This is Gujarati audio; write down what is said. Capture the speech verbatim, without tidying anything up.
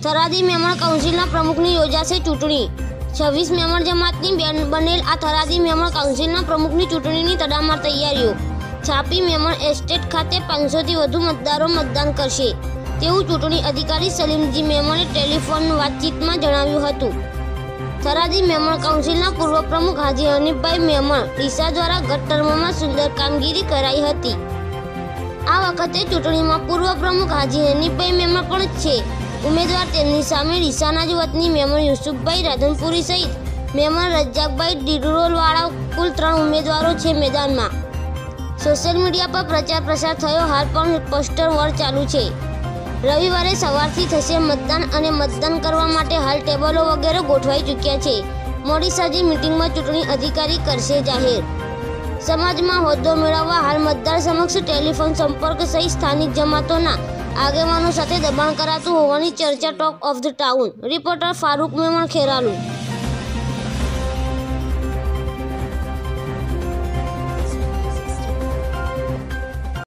થરાદી મેમણ કાઉન્સિલના પ્રમુખની યોજાશે ચૂંટણી। છવ્વીસ મેમણ જમાતની બનેલ આ થરાદી મેમણ કાઉન્સિલના પ્રમુખની ચૂંટણીની તડામાર તૈયારીઓ। છાપી મેમણ એસ્ટેટ ખાતે પાંચસોથી વધુ મતદારો મતદાન કરશે તેવું ચૂંટણી અધિકારી સલીમજી મેમણે ટેલિફોન વાતચીતમાં જણાવ્યું હતું। થરાદી મેમણ કાઉન્સિલના પૂર્વ પ્રમુખ હાજી હનીફભાઈ મેમણ ડીસા દ્વારા ગત ટર્મમાં સુંદર કામગીરી કરાઈ હતી। આ વખતે ચૂંટણીમાં પૂર્વ પ્રમુખ હાજી હનીફભાઈ મેમણ પણ છે ઉમેદવાર। તેમની સામે ડીસાના જ વતની મેમણ યુસુફભાઈ રાધનપુરી સહિત મેમણ રજાકભાઈ ડિડરોલવાળા કુલ ત્રણ ઉમેદવારો છે મેદાનમાં। સોશિયલ મીડિયા પર પ્રચાર પ્રસાર થયો, હાલ પણ પોસ્ટર વોર ચાલુ છે। રવિવારે સવારથી થશે મતદાન અને મતદાન કરવા માટે હાલ ટેબલો વગેરે ગોઠવાઈ ચૂક્યા છે। મોડી સાંજે મિટિંગમાં ચૂંટણી અધિકારી કરશે જાહેર। સમાજમાં હોદ્દો મેળવવા હાલ મતદાર સમક્ષ ટેલિફોન સંપર્ક સહિત સ્થાનિક જમાતોના આગેવાનો સાથે દબાણ કરાતું હોવાની ચર્ચા talk of the town. Reporter Farooq Memon, Kheralu.